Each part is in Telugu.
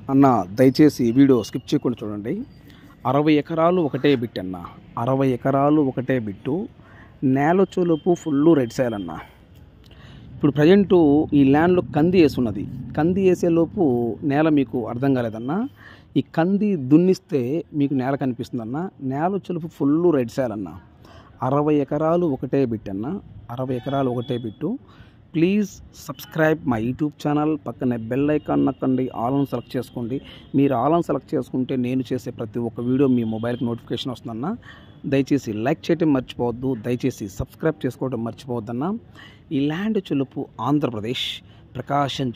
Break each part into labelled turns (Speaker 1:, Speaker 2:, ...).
Speaker 1: అన్న దయచేసి ఈ వీడియో స్కిప్ చేయకుండా చూడండి. 60 ఎకరాలు ఒకటే బిట్ అన్న, 60 ఎకరాలు ఒకటే బిట్టు. నేల చొలుపు ఫుల్లు రెడ్ సాయిల్ అన్న. ఇప్పుడు ప్రజెంటు ఈ ల్యాండ్లో కంది వేసి ఉన్నది. కంది వేసేలోపు నేల మీకు అర్థం కాలేదన్న. ఈ కంది దున్నిస్తే మీకు నేల కనిపిస్తుందన్న. నేల చొలుపు ఫుల్లు రెడ్ సాయిల్ అన్న. 60 ఎకరాలు ఒకటే బిట్ అన్న, 60 ఎకరాలు ఒకటే bit. Please subscribe my YouTube channel. పక్కనే బెల్ ఐకాన్ నొక్కండి, ఆల్ ఆన్ సెలెక్ట్ చేసుకోండి. మీరు ఆల్ ఆన్ సెలెక్ట్ చేసుకుంటే నేను చేసే ప్రతి ఒక్క వీడియో మీ మొబైల్కి నోటిఫికేషన్ వస్తుందన్న. దయచేసి లైక్ చేయడం మర్చిపోవద్దు, దయచేసి సబ్స్క్రైబ్ చేసుకోవడం మర్చిపోవద్దన్న. ఈ ల్యాండ్ చొలుపు ఆంధ్రప్రదేశ్ ప్రకాశం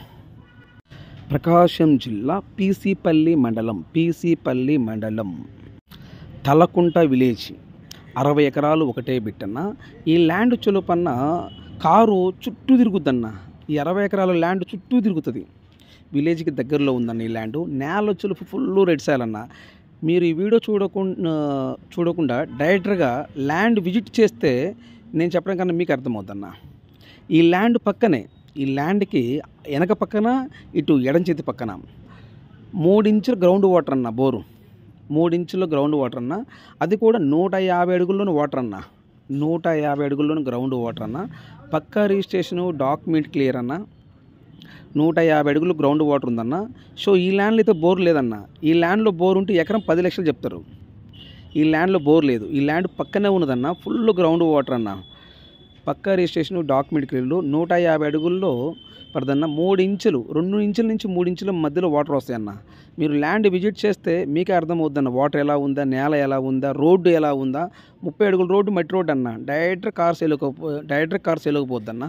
Speaker 1: జిల్లా పీసీపల్లి మండలం తలకుంట విలేజ్. 60 ఎకరాలు ఒకటే బిట్టన్న. ఈ ల్యాండ్ చొలుపన్న కారు చుట్టూ తిరుగుద్దన్న. ఈ 60 ఎకరాల ల్యాండ్ చుట్టూ తిరుగుతుంది. విలేజ్కి దగ్గరలో ఉందన్న ఈ ల్యాండ్. నేల చొలుపు ఫుల్ రెడ్ సాయిల్ అన్న. మీరు ఈ వీడియో చూడకుండా డైరెక్ట్గా ల్యాండ్ విజిట్ చేస్తే నేను చెప్పడం కన్నా మీకు అర్థమవుద్దన్న. ఈ ల్యాండ్ పక్కనే, ఈ ల్యాండ్కి వెనక పక్కన ఇటు ఎడం చేతి పక్కన 3 ఇంచుల గ్రౌండ్ వాటర్ అన్న. బోరు 3 ఇంచుల గ్రౌండ్ వాటర్ అన్న. అది కూడా 150 అడుగుల్లోని వాటర్ అన్న. 150 అడుగుల్లోని గ్రౌండ్ వాటర్ అన్న. పక్కా రిజిస్ట్రేషను, డాక్యుమెంట్ క్లియర్ అన్న. 150 అడుగులు గ్రౌండ్ వాటర్ ఉందన్న. సో ఈ ల్యాండ్లో అయితే బోర్ లేదన్న. ఈ ల్యాండ్లో బోర్ ఉంటే ఎకరం 10 లక్షలు చెప్తారు. ఈ ల్యాండ్లో బోర్ లేదు. ఈ ల్యాండ్ పక్కనే ఉన్నదన్న. ఫుల్ గ్రౌండ్ వాటర్ అన్న. పక్కా రిజిస్ట్రేషను, డాక్యుమెంట్ క్లియర్లు. 150 అడుగుల్లో పడదన్న. 3 ఇంచులు, 2 ఇంచుల నుంచి 3 ఇంచుల మధ్యలో వాటర్ వస్తాయన్న. మీరు ల్యాండ్ విజిట్ చేస్తే మీకే అర్థమవుద్దన్న. వాటర్ ఎలా ఉందా, నేల ఎలా ఉందా, రోడ్డు ఎలా ఉందా. 30 అడుగుల రోడ్డు మట్టి రోడ్డు అన్న. Direct car సేలుకపోద్దన్న.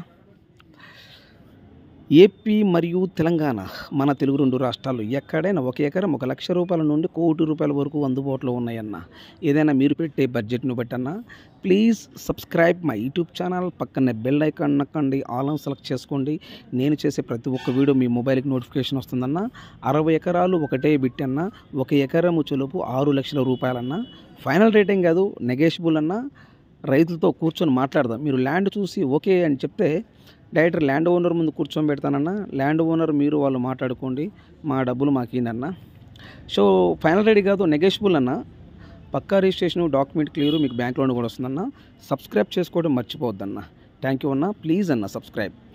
Speaker 1: ఏపీ మరియు తెలంగాణ, మన తెలుగు 2 రాష్ట్రాలు ఎక్కడైనా 1 ఎకరం 1 లక్ష రూపాయల నుండి 1 కోటి రూపాయల వరకు అందుబాటులో ఉన్నాయన్న. ఏదైనా మీరు పెట్టే బడ్జెట్ను బట్టన్న. Please subscribe my YouTube channel. పక్కనే బెల్ ఐకాన్ నొక్కండి, ఆల్ ఆన్ సెలెక్ట్ చేసుకోండి. నేను చేసే ప్రతి ఒక్క వీడియో మీ మొబైల్కి నోటిఫికేషన్ వస్తుందన్న. 60 ఎకరాలు ఒకటే బిట్ అన్న. 1 ఎకరము చొలుపు 6 లక్షల రూపాయలన్న. ఫైనల్ రేటింగ్ కాదు, నెగోషియబుల్ అన్న. రైతులతో కూర్చొని మాట్లాడదాం. మీరు ల్యాండ్ చూసి ఓకే అని చెప్తే డైరెక్ట్ ల్యాండ్ ఓనర్ ముందు కూర్చొని పెడతానన్న. ల్యాండ్ ఓనర్ మీరు వాళ్ళు మాట్లాడుకోండి, మా డబ్బులు మాకేనన్న. సో ఫైనల్ రెడీ కాదు, నెగోషియబుల్ అన్న. పక్కా రిజిస్ట్రేషను, డాక్యుమెంట్ క్లియర్ మీకు బ్యాంక్ లోన్ కూడా వస్తుందన్న. సబ్స్క్రైబ్ చేసుకోవడం మర్చిపోవద్దన్న. థ్యాంక్ యూ అన్న. ప్లీజ్ అన్న సబ్స్క్రైబ్.